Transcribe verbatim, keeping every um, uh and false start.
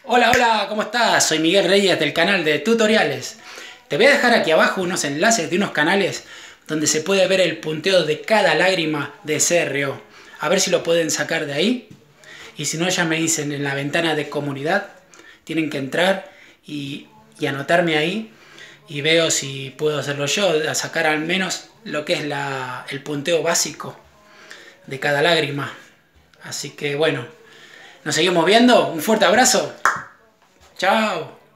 Hola, hola, ¿cómo estás? Soy Miguel Reyes del canal de tutoriales. Te voy a dejar aquí abajo unos enlaces de unos canales donde se puede ver el punteo de cada lágrima de C R O. A ver si lo pueden sacar de ahí. Y si no, ya me dicen en la ventana de comunidad. Tienen que entrar y, y anotarme ahí. Y veo si puedo hacerlo yo, a sacar al menos lo que es la, el punteo básico de cada lágrima. Así que bueno, nos seguimos viendo. Un fuerte abrazo. Chao.